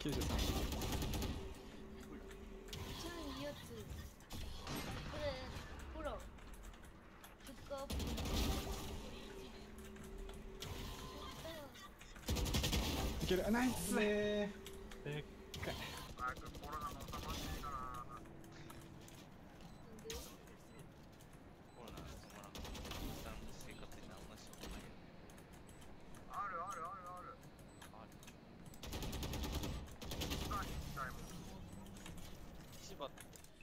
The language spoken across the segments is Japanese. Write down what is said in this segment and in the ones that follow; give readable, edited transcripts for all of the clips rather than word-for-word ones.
93。 超いいやつ。これプロフックアップ。 いける。あ、ナイス。でっかい。 早くコロナも収まっていいかな。 なんで？ コロナが止まらんと一旦生活に何もしようがないよね。 あるあるあるある。 ある。 何したいもん。 千葉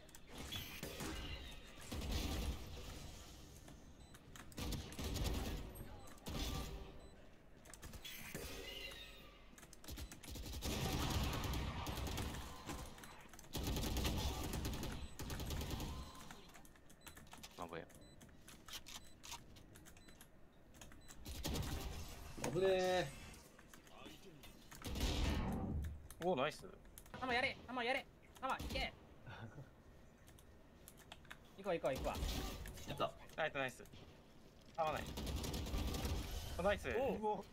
名古屋。 危ねえ。 おお、ナイス。 ハマやれ、ハマやれ、ハマいけ。行こう行こう行くわ。 やった。 ナイスナイス。合わない。ナイス。 おお。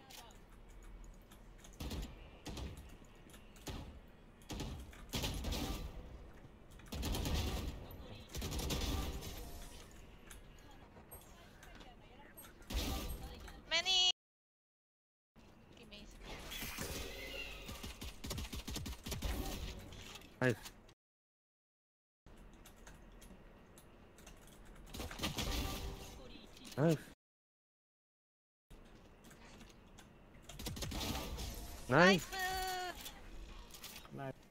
Many. Give me. ナイス。ナイス。ナイ Nice. ス。 ナイス。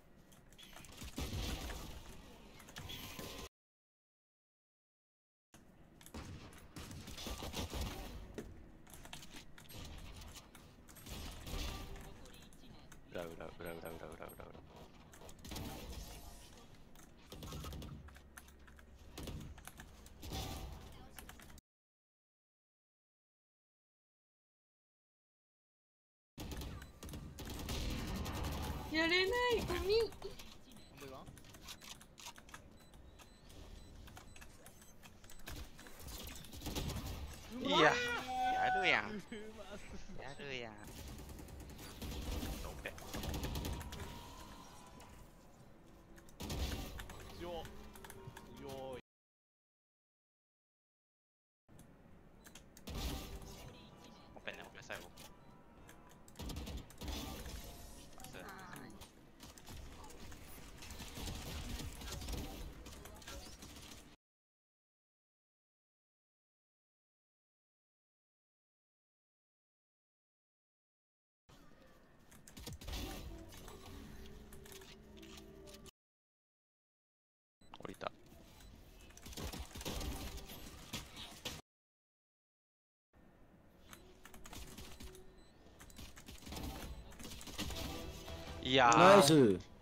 裏裏裏裏裏裏裏裏。 やれない海。 いや、やるやん。やるやん。オペ。 よ。よーい。 オペね、オペ最後。降りた。いやー。 ナイス。